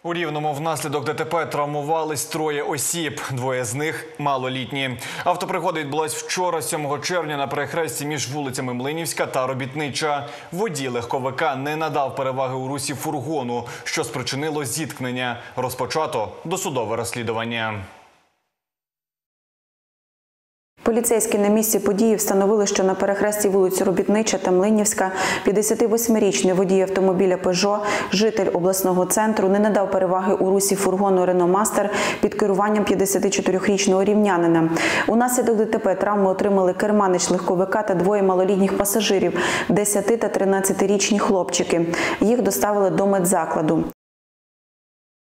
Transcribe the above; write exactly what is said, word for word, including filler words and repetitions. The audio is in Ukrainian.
У Рівному внаслідок ДТП травмувались троє осіб, двоє з них – малолітні. Автопригода відбулась вчора, сьомого червня, на перехресті між вулицями Млинівська та Робітнича. Водій легковика не надав переваги у русі фургону, що спричинило зіткнення. Розпочато досудове розслідування. Поліцейські на місці події встановили, що на перехресті вулиць Робітнича та Млинівська п'ятдесятивосьмирічний водій автомобіля «Пежо», житель обласного центру, не надав переваги у русі фургону «Рено Мастер» під керуванням п'ятдесятичотирирічного рівнянина. Унаслідок ДТП травми отримали керманич легковика та двоє малолітніх пасажирів – десяти- та тринадцятирічні хлопчики. Їх доставили до медзакладу.